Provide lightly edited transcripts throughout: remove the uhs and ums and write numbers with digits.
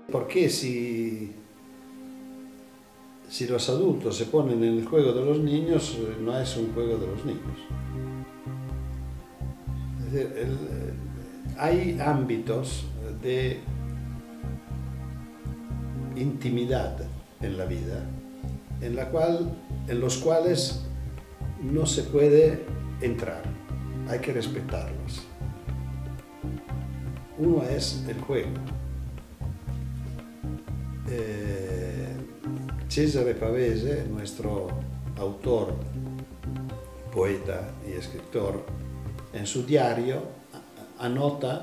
Porque si los adultos se ponen en el juego de los niños, no es un juego de los niños. Es decir, hay ámbitos de intimidad en la vida, en los cuales no se puede entrar, hay que respetarlos. Uno es el juego. Cesare Pavese, nuestro autor, poeta y escritor, en su diario anota: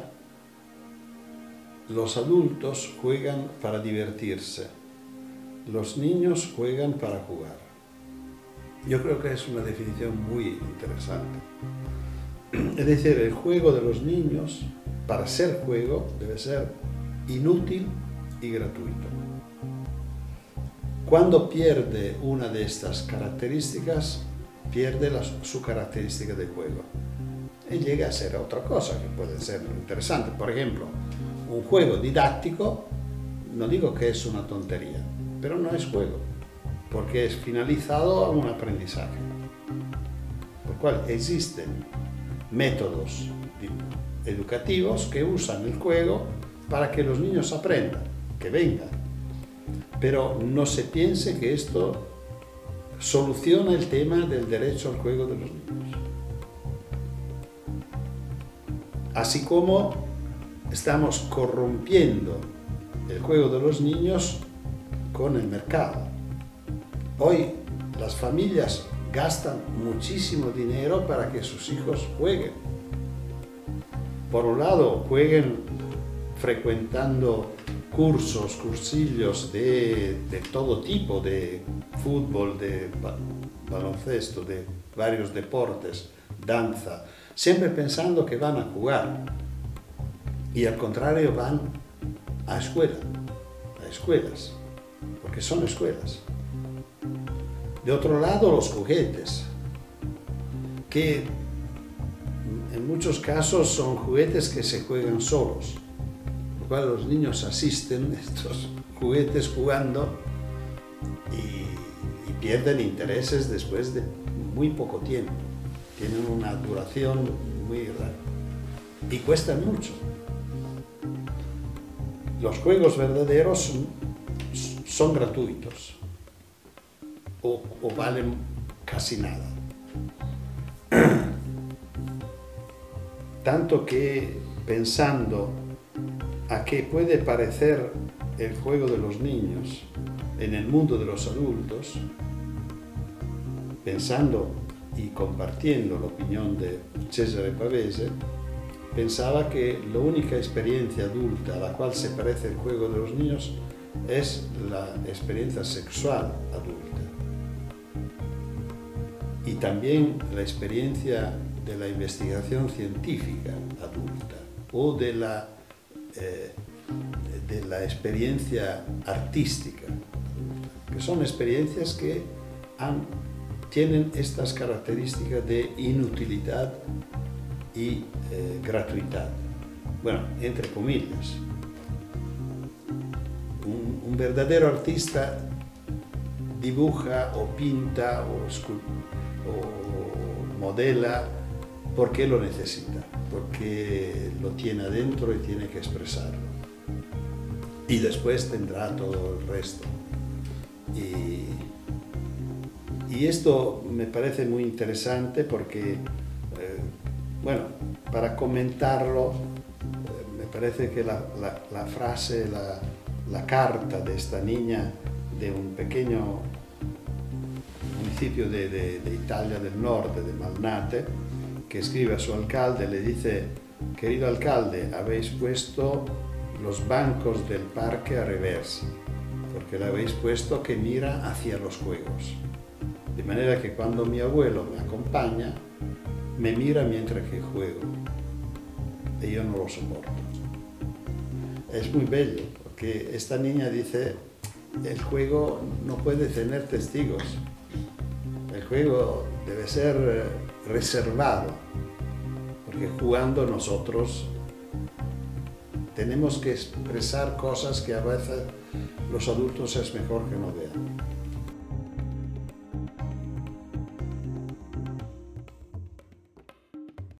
los adultos juegan para divertirse, los niños juegan para jugar. Yo creo que es una definición muy interesante. Es decir, el juego de los niños, para ser juego, debe ser inútil y gratuito. Cuando pierde una de estas características, pierde su característica de juego y llega a ser otra cosa que puede ser interesante. Por ejemplo, un juego didáctico, no digo que es una tontería, pero no es juego, porque es finalizado a un aprendizaje, por lo cual existen métodos educativos que usan el juego para que los niños aprendan, que vengan. Pero no se piense que esto soluciona el tema del derecho al juego de los niños. Así como estamos corrompiendo el juego de los niños con el mercado. Hoy las familias gastan muchísimo dinero para que sus hijos jueguen. Por un lado, jueguen frecuentando cursillos de todo tipo, de fútbol, de baloncesto, de varios deportes, danza, siempre pensando que van a jugar. Y al contrario, van a escuelas, porque son escuelas. De otro lado, los juguetes, que en muchos casos son juguetes que se juegan solos, por lo cual los niños asisten a estos juguetes jugando y pierden intereses después de muy poco tiempo. Tienen una duración muy rara y cuestan mucho. Los juegos verdaderos son gratuitos o valen casi nada. Tanto que, pensando a qué puede parecer el juego de los niños en el mundo de los adultos, pensando y compartiendo la opinión de Cesare Pavese, pensaba que la única experiencia adulta a la cual se parece el juego de los niños es la experiencia sexual adulta. Y también la experiencia de la investigación científica adulta o de la experiencia artística adulta, que son experiencias que tienen estas características de inutilidad y gratuidad. Bueno, entre comillas. Un verdadero artista dibuja o pinta o modela porque lo necesita, porque lo tiene adentro y tiene que expresarlo. Y después tendrá todo el resto. Y esto me parece muy interesante porque, bueno, para comentarlo, me parece que la frase, la carta de esta niña de un pequeño municipio de Italia del Norte, de Malnate, que escribe a su alcalde, le dice: querido alcalde, habéis puesto los bancos del parque a reversa, porque le habéis puesto que mira hacia los juegos. De manera que cuando mi abuelo me acompaña, me mira mientras que juego. Y yo no lo soporto. Es muy bello, porque esta niña dice: el juego no puede tener testigos. El juego debe ser reservado, porque jugando nosotros tenemos que expresar cosas que a veces los adultos es mejor que no vean.